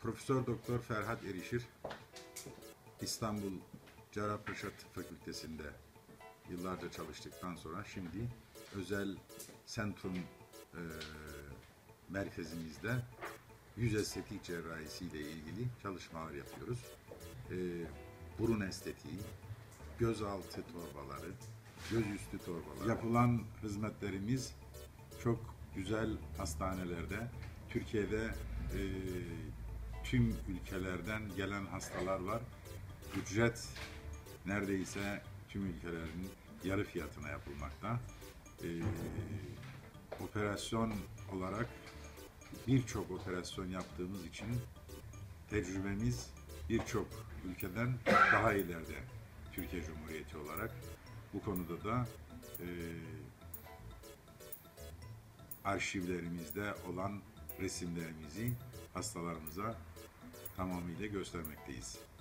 Profesör Doktor Ferhat Erişir, İstanbul Cerrahpaşa Tıp Fakültesi'nde yıllarca çalıştıktan sonra şimdi özel Centrum merkezimizde yüz estetik cerrahisi ile ilgili çalışmalar yapıyoruz. Burun estetiği, gözaltı torbaları, gözüstü torbaları. Yapılan hizmetlerimiz çok güzel hastanelerde, Türkiye'de tüm ülkelerden gelen hastalar var. Ücret neredeyse tüm ülkelerin yarı fiyatına yapılmakta. Operasyon olarak birçok operasyon yaptığımız için tecrübemiz birçok ülkeden daha ileride Türkiye Cumhuriyeti olarak. Bu konuda da arşivlerimizde olan resimlerimizi hastalarımıza tamamıyla göstermekteyiz.